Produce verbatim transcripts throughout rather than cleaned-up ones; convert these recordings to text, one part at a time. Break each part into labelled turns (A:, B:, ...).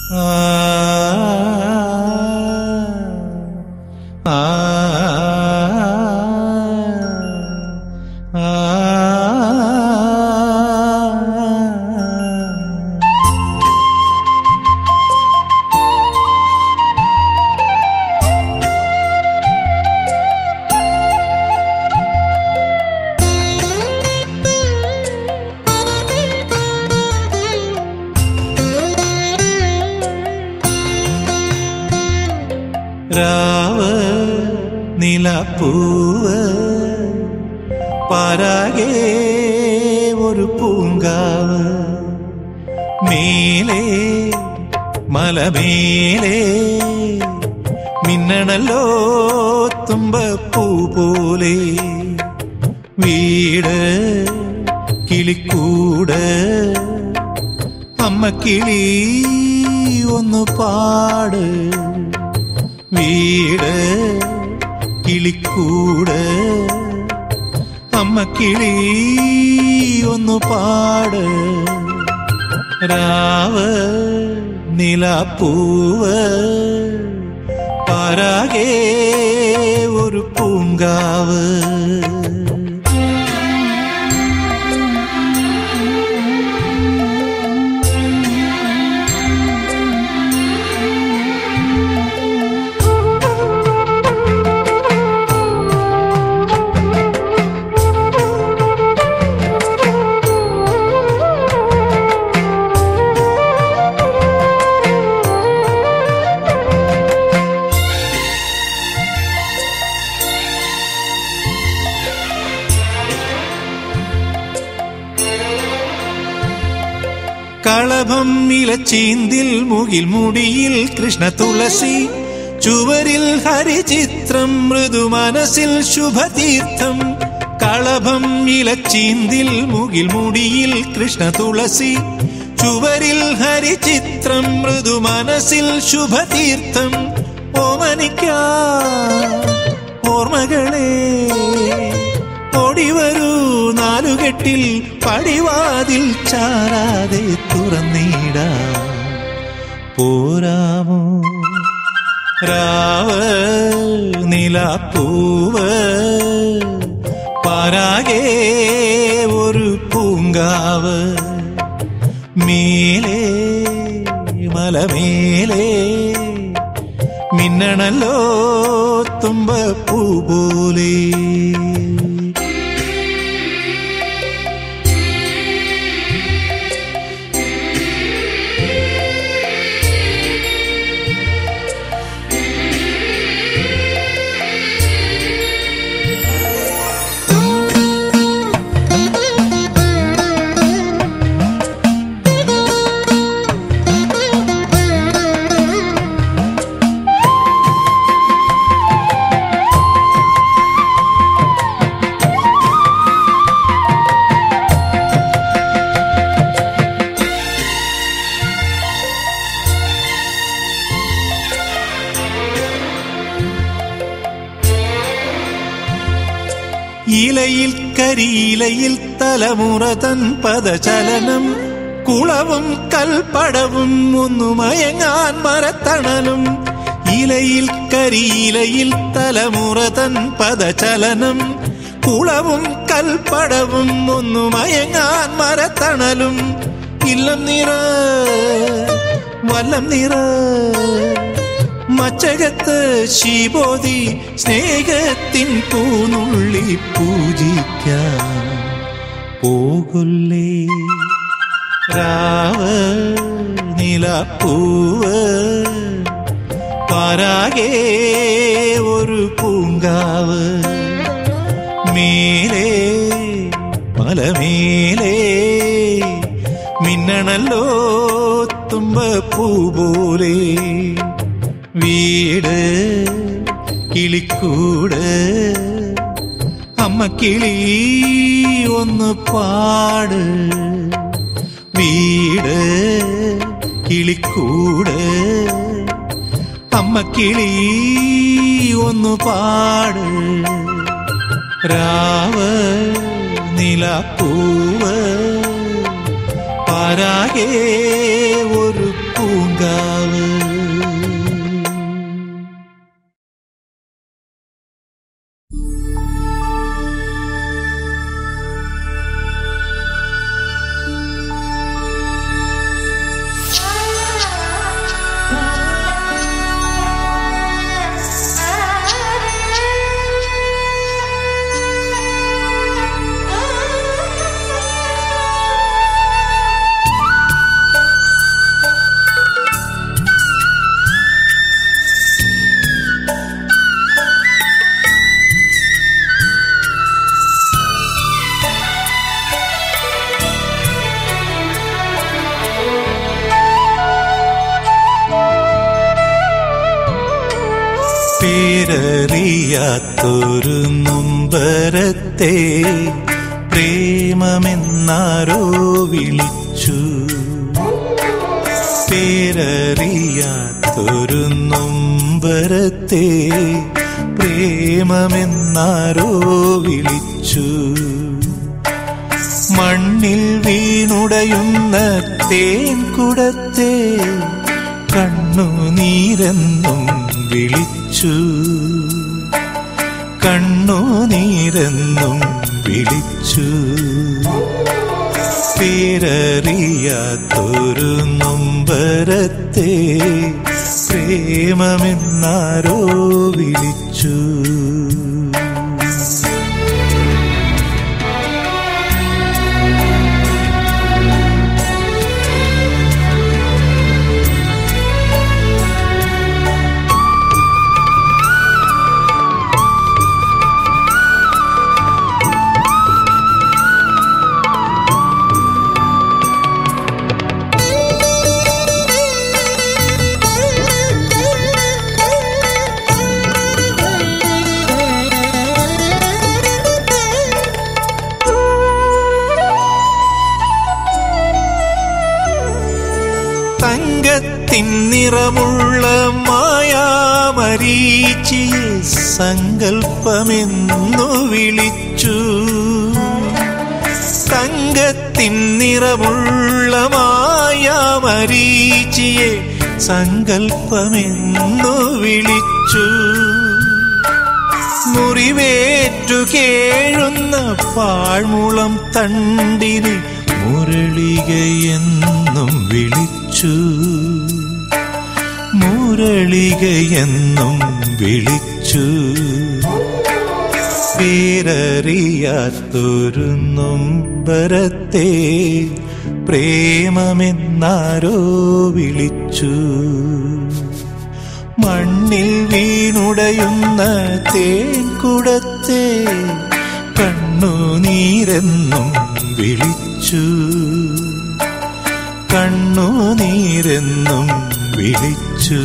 A: ആ ആ രാവ് നിലപ്പൂവ് പരാകെ ഒരു പൂങ്കാവ് മേലെ മലമേലെ മിന്നണല്ലോ തുമ്പപ്പൂ പോലെ വീട് കിളിക്കൂട് അമ്മ കിളി ഒന്ന് പാട് വീട് കിളിക്കൂട് അമ്മ കിളി ഒന്ന് പാട് രാവ് നിലപ്പൂവ് പരാകെ ഒരു പൂങ്കാവ് കളഭം ഇലച്ചീന്തിൽ മുകിൽ മുടിയിൽ കൃഷ്ണ തുളസി ചുവരിൽ ഹരിചിത്രം മൃദു മനസ്സിൽ ശുഭതീർത്ഥം കളഭം ഇലച്ചീന്തിൽ മുകിൽ മുടിയിൽ കൃഷ്ണ തുളസി ചുവരിൽ ഹരിചിത്രം മൃദു മനസ്സിൽ ശുഭതീർത്ഥം ഓമനിക്കാ ഓർമ്മകളെ ഓടിവരൂ നാലുകെട്ടിൽ പടിവാതിൽ ചാരാതെ തുറന്നിടാ പോരാമോ രാവ് നിലപ്പൂവ് പരാകെ ഒരു പൂങ്കാവ് മേലെ മലമേലെ മിന്നണല്ലോ തുമ്പപ്പൂ പോലെ ഇലയിൽ കരിയിലയിൽ തലമുറ തൻ പദചലനം കുളവും കൽപ്പടവും ഒന്നു മയങ്ങാൻ മരത്തണലും ഇലയിൽ കരിയിലയിൽ തലമുറ തൻ പദചലനം കുളവും കൽപ്പടവും ഒന്നു മയങ്ങാൻ മരത്തണലും ഇല്ലം നിറ വല്ലം നിറ മച്ചകത്ത് ശീബോധി സ്നേഹത്തിൻ പൂനുള്ളി പൂജിക്കാൻ പോകൊല്ലേ രാവ് നിലപ്പൂവ് പരാകെ ഒരു പൂങ്കാവ് മേലെ മലമേലെ മിന്നണല്ലോ തുമ്പപ്പൂ പോലെ വീട് കിളിക്കൂട് അമ്മ കിളി ഒന്ന് പാട് വീട് കിളിക്കൂട് അമ്മ കിളി ഒന്ന് പാട് രാവ് നിലപ്പൂവ് പരാകെ ഒരു പൂങ്കാവ് പേരറിയാത്തൊരു നൊമ്പരത്തെ പ്രേമമെന്നാരോ വിളിച്ചു. പേരറിയാത്തൊരു നൊമ്പരത്തെ പ്രേമമെന്നാരോ വിളിച്ചു. മണ്ണിൽ വീണുടയുന്ന തേൻകുടത്തെ കണ്ണുനീരെന്നും വിളിച്ചു. കണ്ണുനീരെന്നും വിളിച്ചു. പേരറിയാത്തൊരു നൊമ്പരത്തെ പ്രേമമെന്നാരോ വിളിച്ചു. തങ്കത്തിൻ നിറമുള്ള മായാമരീചിയെ സങ്കൽപ്പമെന്നു വിളിച്ചു. തങ്കത്തിൻ നിറമുള്ള മായാമരീചിയെ സങ്കൽപ്പമെന്നു വിളിച്ചു. മുറിവേറ്റു കേഴുന്ന പാഴ്മുളം തണ്ടിനെ മുരളികയെന്നും വിളിച്ചു. മുരളികയെന്നും വിളിച്ചു. പേരറിയാത്തൊരു നൊമ്പരത്തെ പ്രേമമെന്നാരോ വിളിച്ചു. മണ്ണിൽ വീണുടയുന്ന തേൻകുടത്തെ കണ്ണുനീരെന്നും വിളിച്ചു. കണ്ണുനീരെന്നും വിളിച്ചു.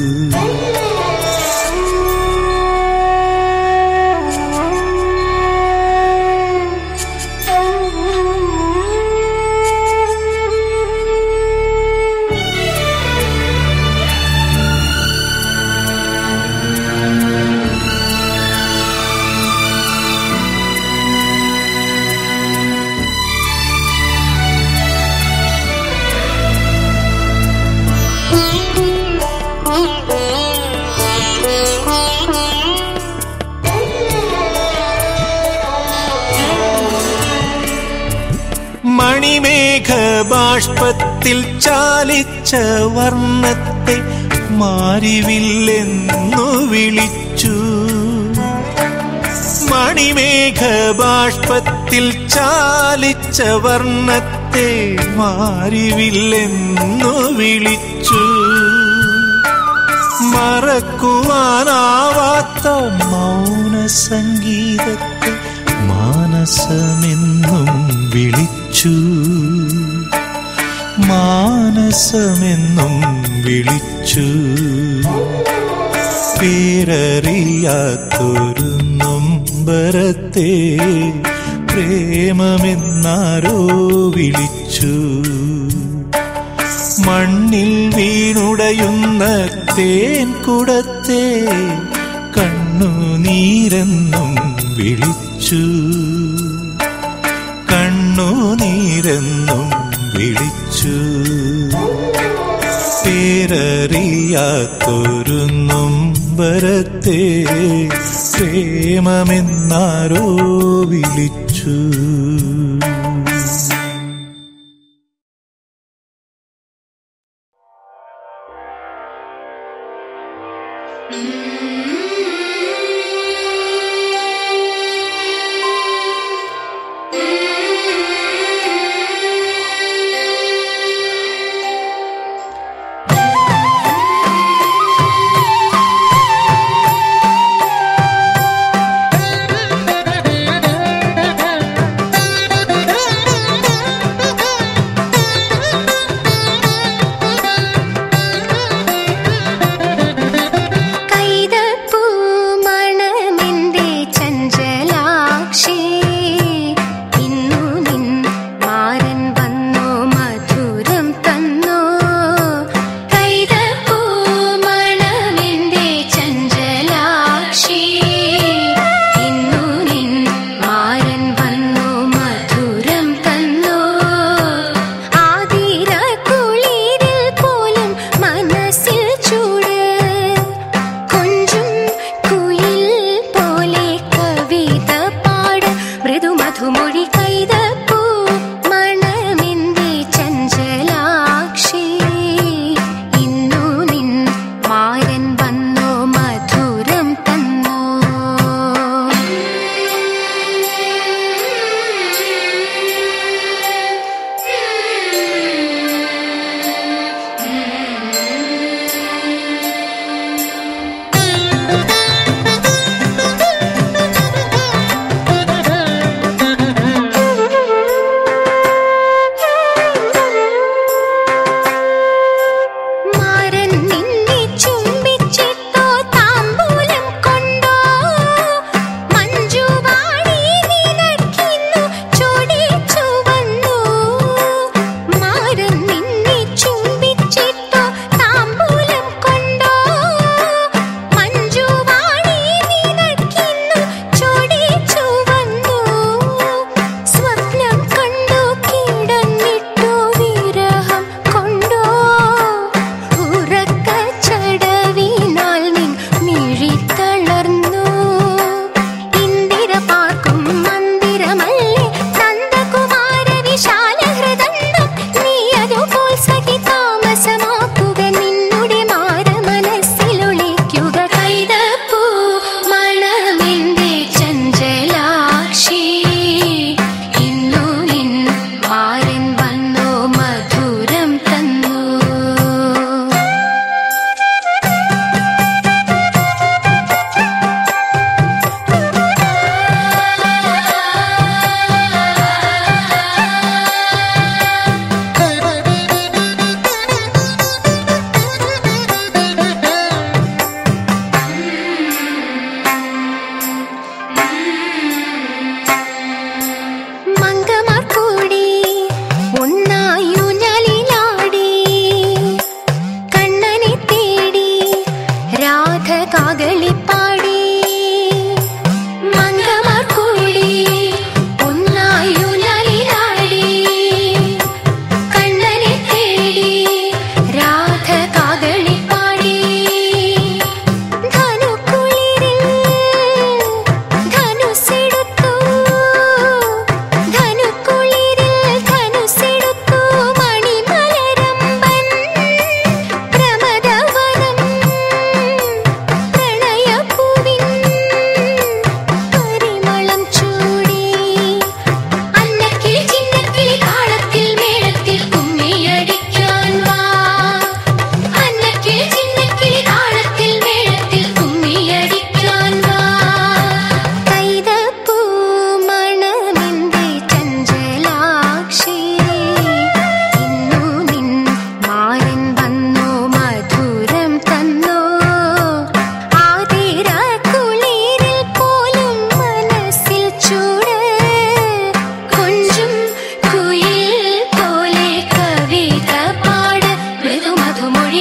A: മണിമേഘബാഷ്പത്തിൽ ചാലിച്ച വർണ്ണത്തെ മാരിവില്ലെന്നു വിളിച്ചു. മണിമേഘബാഷ്പത്തിൽ ചാലിച്ച വർണ്ണത്തെ മാരിവില്ലെന്നു വിളിച്ചു. മറക്കുവാനാവാത്ത മൗനസംഗീതത്തെ മാനസമെന്നും വിളിച്ചു. മാനസമെന്നും വിളിച്ചു. പേരറിയാത്തൊരു നൊമ്പരത്തെ പ്രേമമെന്നാരോ വിളിച്ചു. മണ്ണിൽ വീണുടയുന്ന തേൻകുടത്തെ കണ്ണുനീരെന്നും വിളിച്ചു. കണ്ണുനീരെന്നും വിളിച്ചു. പേരറിയാത്തൊരു നൊമ്പരത്തെ പ്രേമമെന്നാരോ വിളിച്ചു.
B: കൈതപ്പൂ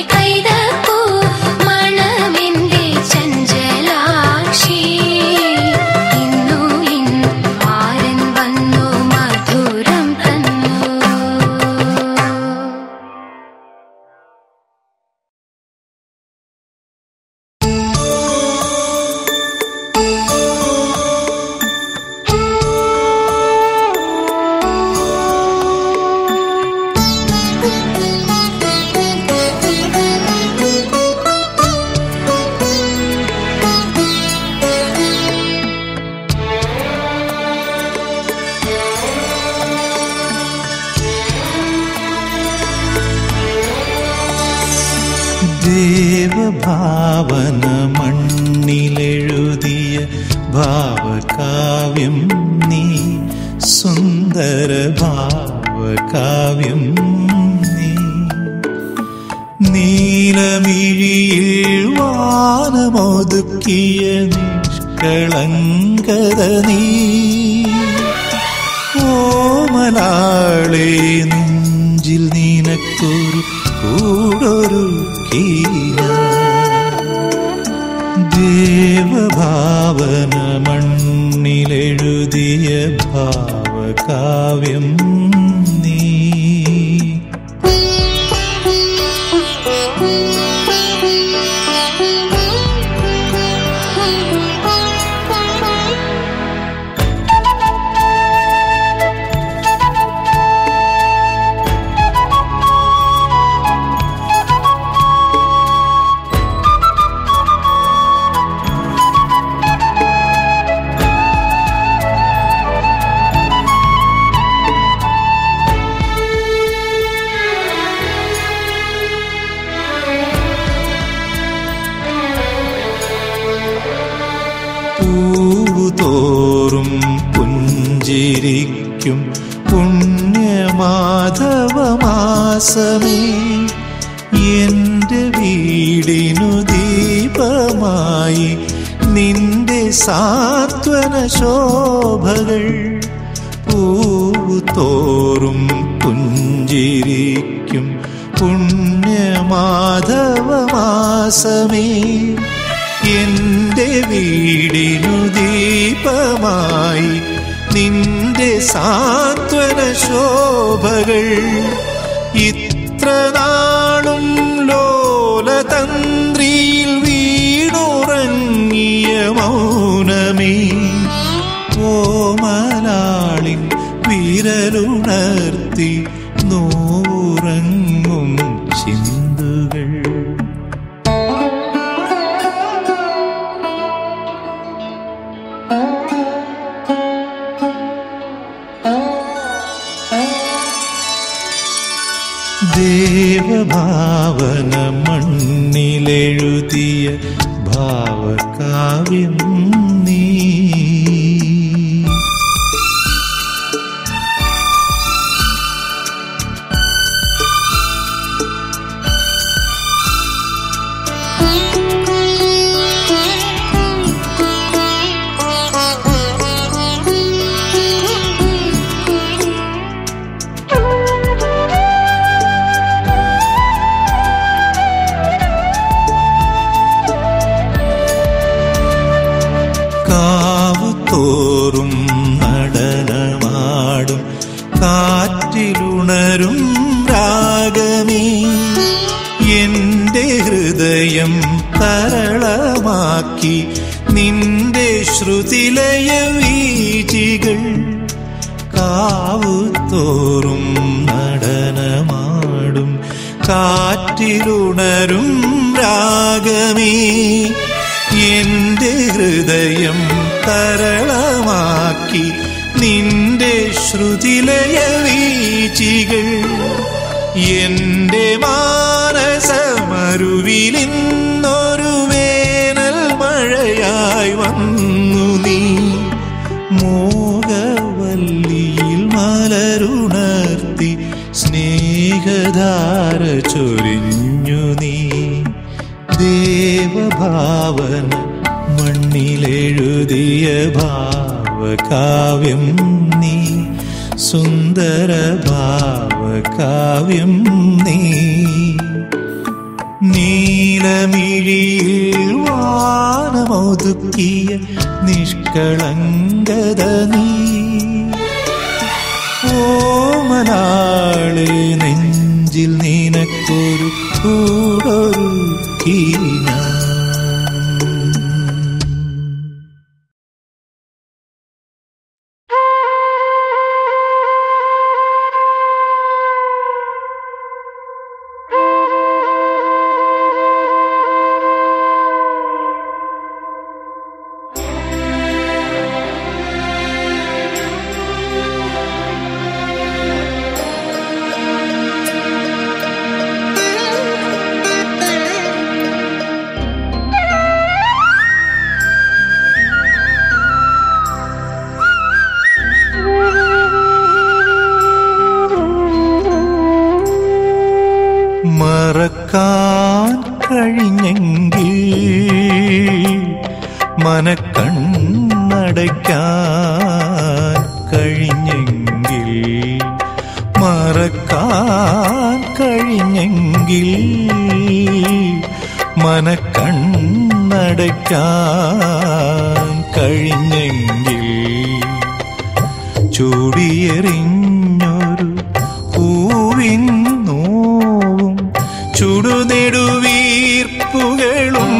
A: ദേവഭാവന മണ്ണിലെഴുതിയ ഭാവകാവ്യം നീ, സുന്ദര ഭാവകാവ്യം നീ. നീലമിഴിയിൽ വാനമൊതുക്കിയ നിഷ്കളങ്കത നീ, ഓമലാളെ നെഞ്ചിൽ നിനക്കൊരു കൂടൊരുക്കിയ. ദേവഭാവന മണ്ണിലെഴുതിയ ഭാവകാവ്യം നീ. പൂവുതോറും പുഞ്ചിരിക്കും പുണ്യമാധവമാസമേ, എന്റെ വീടിനു ദീപമായി നിന്റെ സാന്ത്വന ശോഭകൾ. പൂവുതോറും പുഞ്ചിരിക്കും പുണ്യമാധവമാസമേ, എന്റെ വീടിനു ദീപമായി നിന്റെ സാന്ത്വന ശോഭകൾ. ഇത്ര നാളും ലോലതന്ത്രിയിൽ വീണുറങ്ങിയ മൗനമേ, ഓമലാളിൻ വിരലുണർത്തി നോവുറങ്ങും ചിന്തുകൾ. ദേവഭാവന മണ്ണിലെഴുതിയ ഭാവകാവ്യം നീ. കാവുതോറും നടനമാടും കാറ്റിലുണരും രാഗമേ, എന്റെ ഹൃദയം തരളമാക്കി നിന്റെ ശ്രുതിലയ വീചികൾ. കാവുതോറും നടനമാടും കാറ്റിലുണരും രാഗമേ, എന്റെ ഹൃദയം തരളമാക്കി നിന്റെ ശ്രുതിലയ വീചികൾ. എന്റെ മാനസമരുവിലിന്നൊരു വേനൽ മഴയായി വന്നു നീ, മോഹവല്ലിയിൽ മലരുണർത്തി സ്നേഹധാര ചൊരിഞ്ഞു നീ. ദേവഭാവന മണ്ണിലെഴുതിയ ഭാവകാവ്യം നീ, സുന്ദര ഭാവകാവ്യം നീ. നീലമിഴിയിൽ വാനമൊതുക്കിയ നിഷ്കളങ്കത നീ ഓമനാളെ നെഞ്ചിൽ നിനക്കൊരു കൂടൊരുക്കി ഞാൻ. മറക്കാൻ കഴിഞ്ഞെങ്കിൽ മനക്കണ്ണടയ്ക്കാൻ കഴിഞ്ഞെങ്കിൽ മറക്കാൻ കഴിഞ്ഞെങ്കിൽ മനക്കണ്ണടയ്ക്കാൻ കഴിഞ്ഞെങ്കിൽ ചൂടിയെറിഞ്ഞൊരു പൂവിൻ ചുടുനെടുവീർപ്പുകളും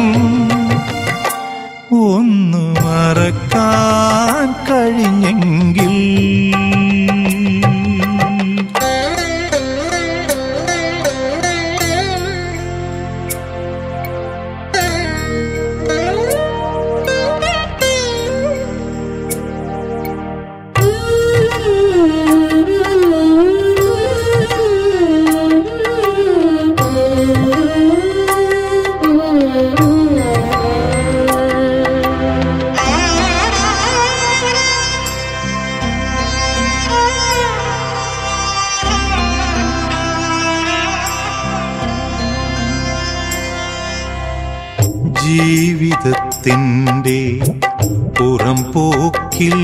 A: ഒന്നു മറക്കാൻ കഴിഞ്ഞെങ്കിൽ ജീവിതത്തിൻ്റെ പുറംപോക്കിൽ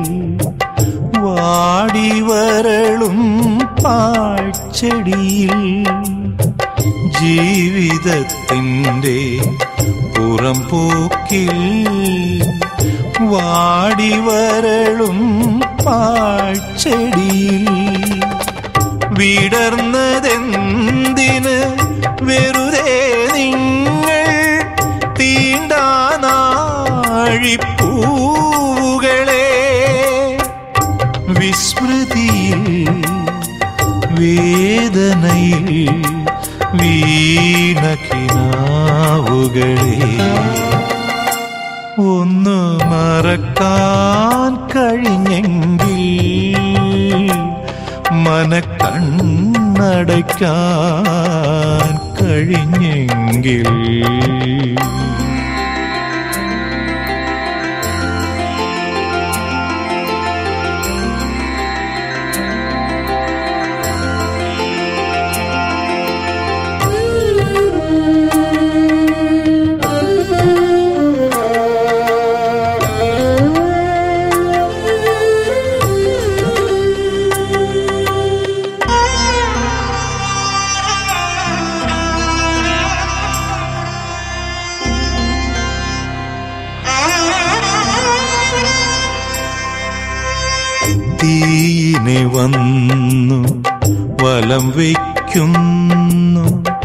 A: വാടിവരളും പാഴ്ചെടിയിൽ ജീവിതത്തിൻ്റെ പുറംപോക്കിൽ വാടിവരളും പാഴ്ചെടിയിൽ വിടർന്നതെന്തിന് വെറുതെ നിങ്ങൾ തീണ്ടാനാഴിപ്പൂവുകളെ വിസ്മൃതിയിൽ വേദനയിൽ വീണകിനാവുകളെ ഒന്ന് മറക്കാൻ കഴിഞ്ഞെങ്കിൽ മനക്കണ്ണടയ്ക്കാൻ കഴിഞ്ഞെങ്കിൽ തീയിനെ വന്നു വലം വയ്ക്കുന്നു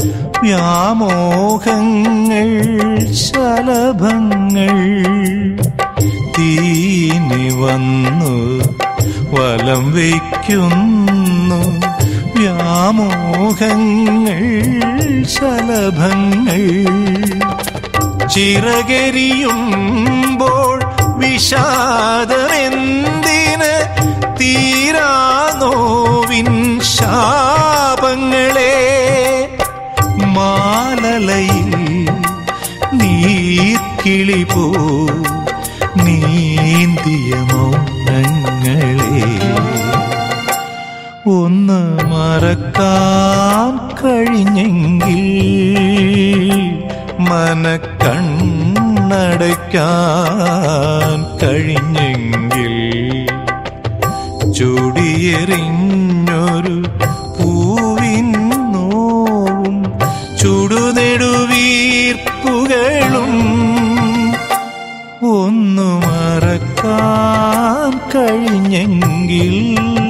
A: വ്യാമോഹങ്ങൾ ശലഭങ്ങൾ തീയിനെ വന്നു വലം വയ്ക്കുന്നു വ്യാമോഹങ്ങൾ ശലഭങ്ങൾ ചിറകരിയുമ്പോൾ വിഷാദമെന്തിന് തീരാനോവിൻ ശാപങ്ങളെ മാലലയിൽ നീർക്കിളി പോ നീന്തിയ മൗനങ്ങളെ ഒന്ന് മറക്കാൻ കഴിഞ്ഞെങ്കിൽ മനക്കണ്ണടയ്ക്കാൻ കഴിഞ്ഞെങ്കിൽ ചൂടിയെറിഞ്ഞൊരു പൂവിൻ നോവും ചുടു നെടുവീർപ്പുകളും ഒന്നു മറക്കാൻ കഴിഞ്ഞെങ്കിൽ